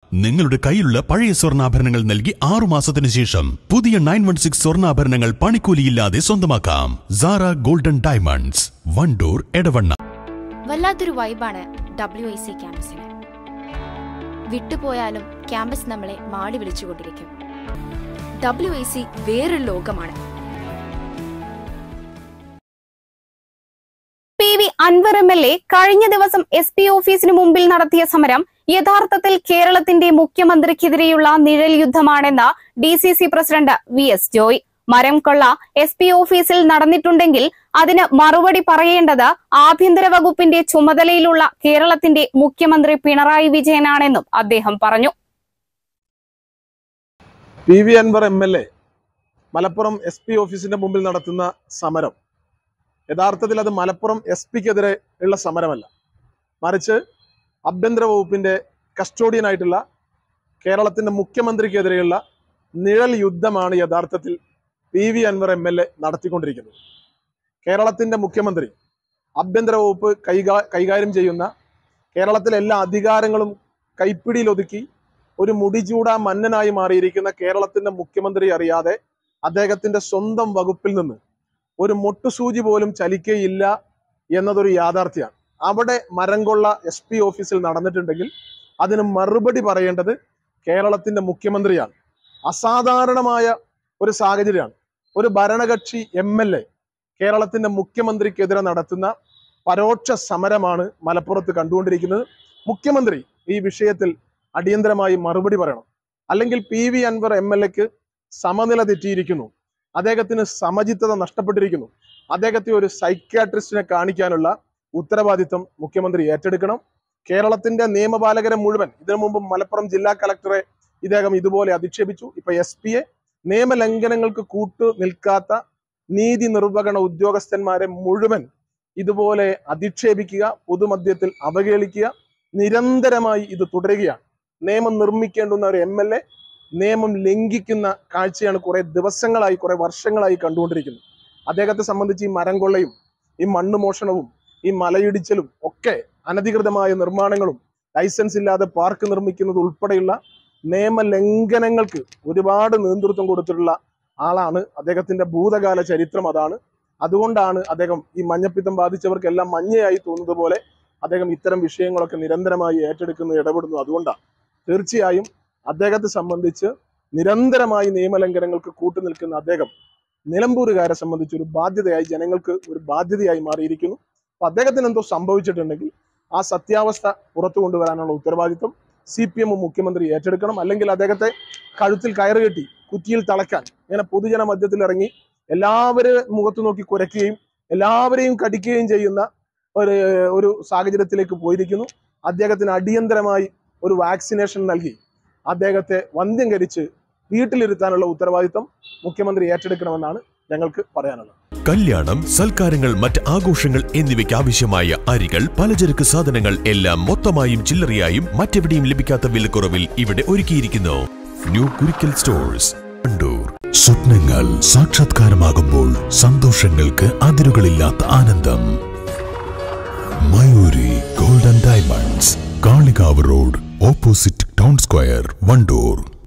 നിങ്ങളുടെ കയ്യിലുള്ള പഴയ സ്വർണ്ണാഭരണങ്ങൾ നൽകി 6 മാസത്തിന് ശേഷം പുതിയ 916 സ്വർണ്ണാഭരണങ്ങൾ പണിക്കൂലിയില്ലാതെ സ്വന്തമാക്കാം. Sara golden diamonds, Wandoor, Edavanna. വല്ലാത്തൊരു വൈബാണ് WIC ക്യാമ്പസിന്. വിട്ടുപോയാലും ക്യാമ്പസ് നമ്മളെ മാടി വിളിച്ചുകൊണ്ടിരിക്കും. WIC വേറൊരു ലോകമാണ്. PV അൻവർ MLA കഴിഞ്ഞ ദിവസം SP ഓഫീസിന് മുമ്പിൽ നടത്തിയ സമരം യഥാർത്ഥത്തിൽ കേരളത്തിന്റെ മുഖ്യമന്ത്രിക്കെതിരെയുള്ള നിഴൽ യുദ്ധമാണെന്ന് DCC പ്രസിഡന്റ് VS ജോയ്. മരം കൊള്ള SP ഓഫീസിൽ നടന്നിട്ടുണ്ടെങ്കിൽ അതിന് മറുപടി പറയേണ്ടത് ആഭ്യന്തര വകുപ്പിന്റെ ചുമതലയിലുള്ള കേരളത്തിന്റെ മുഖ്യമന്ത്രി പിണറായി വിജയനാണെന്നും അദ്ദേഹം പറഞ്ഞു. PV Anwar MLA Malappuram SP ഓഫീസിന്റെ മുമ്പിൽ നടത്തുന്ന സമരം യഥാർത്ഥത്തിൽ അത് മലപ്പുറം SP-ക്കെതിരെ ഉള്ള സമരമല്ല, മറിച്ച് ആഭ്യന്തര വകുപ്പിന്റെ കസ്റ്റോഡിയനായിട്ടുള്ള കേരളത്തിന്റെ മുഖ്യമന്ത്രിക്കെതിരെയുള്ള നിഴൽ യുദ്ധമാണ് യഥാർത്ഥത്തിൽ PV അൻവർ MLA നടത്തിക്കൊണ്ടിരിക്കുന്നത്. കേരളത്തിന്റെ മുഖ്യമന്ത്രി ആഭ്യന്തര വകുപ്പ് കൈകാര്യം ചെയ്യുന്ന കേരളത്തിലെ എല്ലാ അധികാരങ്ങളും കൈപ്പിടിയിലൊതുക്കി ഒരു മുടിചൂടാ മന്നനായി മാറിയിരിക്കുന്ന കേരളത്തിന്റെ മുഖ്യമന്ത്രി അറിയാതെ അദ്ദേഹത്തിന്റെ സ്വന്തം വകുപ്പിൽ നിന്ന് ഒരു മൊട്ടുസൂചി പോലും ചലിക്കയില്ല എന്നതൊരു യാഥാർത്ഥ്യമാണ്. അവിടെ മരം കൊള്ള SP ഓഫീസിൽ നടന്നിട്ടുണ്ടെങ്കിൽ അതിന് മറുപടി പറയേണ്ടത് കേരളത്തിന്റെ മുഖ്യമന്ത്രിയാണ്. അസാധാരണമായ ഒരു സാഹചര്യമാണ്. ഒരു ഭരണകക്ഷി MLA കേരളത്തിന്റെ മുഖ്യമന്ത്രിക്കെതിരെ നടത്തുന്ന പരോക്ഷ സമരമാണ് മലപ്പുറത്ത് കണ്ടുകൊണ്ടിരിക്കുന്നത്. മുഖ്യമന്ത്രി ഈ വിഷയത്തിൽ അടിയന്തരമായി മറുപടി പറയണം. അല്ലെങ്കിൽ PV അൻവർ MLAക്ക് സമനില തെറ്റിയിരിക്കുന്നു, അദ്ദേഹത്തിന് സമചിത്തത നഷ്ടപ്പെട്ടിരിക്കുന്നു. അദ്ദേഹത്തെ ഒരു സൈക്യാട്രിസ്റ്റിനെ കാണിക്കാനുള്ള ഉത്തരവാദിത്വം മുഖ്യമന്ത്രി ഏറ്റെടുക്കണം. കേരളത്തിന്റെ നിയമപാലകരെ മുഴുവൻ, ഇതിനു മുമ്പ് മലപ്പുറം ജില്ലാ കളക്ടറെ ഇദ്ദേഹം ഇതുപോലെ അധിക്ഷേപിച്ചു. ഇപ്പൊ SP-യെ നിയമലംഘനങ്ങൾക്ക് കൂട്ടു നിൽക്കാത്ത നീതി നിർവഹണ ഉദ്യോഗസ്ഥന്മാരെ മുഴുവൻ ഇതുപോലെ അധിക്ഷേപിക്കുക, പൊതുമധ്യത്തിൽ അവഹേളിക്കുക, നിരന്തരമായി ഇത് തുടരുകയാണ്. നിയമം നിർമ്മിക്കേണ്ടുന്ന ഒരു MLA നിയമം ലംഘിക്കുന്ന കാഴ്ചയാണ് കുറെ ദിവസങ്ങളായി, കുറെ വർഷങ്ങളായി കണ്ടുകൊണ്ടിരിക്കുന്നത്. അദ്ദേഹത്തെ സംബന്ധിച്ച് ഈ മരം കൊള്ളയും ഈ മണ്ണ് മോഷണവും ഈ മലയിടിച്ചലും ഒക്കെ അനധികൃതമായ നിർമ്മാണങ്ങളും ലൈസൻസ് ഇല്ലാതെ പാർക്ക് നിർമ്മിക്കുന്നത് ഉൾപ്പെടെയുള്ള നിയമലംഘനങ്ങൾക്ക് ഒരുപാട് നേതൃത്വം കൊടുത്തിട്ടുള്ള ആളാണ്. അദ്ദേഹത്തിന്റെ ഭൂതകാല ചരിത്രം അതാണ്. അതുകൊണ്ടാണ് അദ്ദേഹം ഈ മഞ്ഞപ്പിത്തം ബാധിച്ചവർക്കെല്ലാം മഞ്ഞയായി തോന്നുന്നത് പോലെ അദ്ദേഹം ഇത്തരം വിഷയങ്ങളൊക്കെ നിരന്തരമായി ഏറ്റെടുക്കുന്നു, ഇടപെടുന്നു. അതുകൊണ്ടാണ് തീർച്ചയായും അദ്ദേഹത്തെ സംബന്ധിച്ച് നിരന്തരമായി നിയമലംഘനങ്ങൾക്ക് കൂട്ടുനിൽക്കുന്ന അദ്ദേഹം നിലമ്പൂരുകാരെ സംബന്ധിച്ച് ഒരു ബാധ്യതയായി, ജനങ്ങൾക്ക് ഒരു ബാധ്യതയായി മാറിയിരിക്കുന്നു. അപ്പൊ അദ്ദേഹത്തിന് എന്തോ സംഭവിച്ചിട്ടുണ്ടെങ്കിൽ ആ സത്യാവസ്ഥ പുറത്തു കൊണ്ടുവരാനുള്ള ഉത്തരവാദിത്വം CPM മുഖ്യമന്ത്രി ഏറ്റെടുക്കണം. അല്ലെങ്കിൽ അദ്ദേഹത്തെ കഴുത്തിൽ കയറുകെട്ടി കുറ്റിയിൽ തളയ്ക്കാൻ ഇങ്ങനെ പൊതുജന മധ്യത്തിൽ ഇറങ്ങി എല്ലാവരും മുഖത്ത് നോക്കി കുരയ്ക്കുകയും എല്ലാവരെയും കടിക്കുകയും ചെയ്യുന്ന ഒരു സാഹചര്യത്തിലേക്ക് പോയിരിക്കുന്നു. അദ്ദേഹത്തിന് അടിയന്തരമായി ഒരു വാക്സിനേഷൻ നൽകി അദ്ദേഹത്തെ വന്ധ്യംകരിച്ച് വീട്ടിലിരുത്താനുള്ള ഉത്തരവാദിത്വം മുഖ്യമന്ത്രി ഏറ്റെടുക്കണമെന്നാണ് ഞങ്ങൾക്ക് പറയാനുള്ളത്. കല്യാണം, സൽക്കാരങ്ങൾ, മറ്റ് ആഘോഷങ്ങൾ എന്നിവയ്ക്ക് ആവശ്യമായ അരികൾ, പലചരക്ക് സാധനങ്ങൾ എല്ലാം മൊത്തമായും ചില്ലറയായും മറ്റെവിടെയും ലഭിക്കാത്ത വിലക്കുറവിൽ ഇവിടെ ഒരുക്കിയിരിക്കുന്നു. New Kurikkal stores, Wandoor. സ്വപ്നങ്ങൾ സാക്ഷാത്കാരമാകുമ്പോൾ സന്തോഷങ്ങൾക്ക് അതിരുകളില്ലാത്ത ആനന്ദം. Mayuri golden diamonds, Kalikavu road, opposite town square, Wandoor.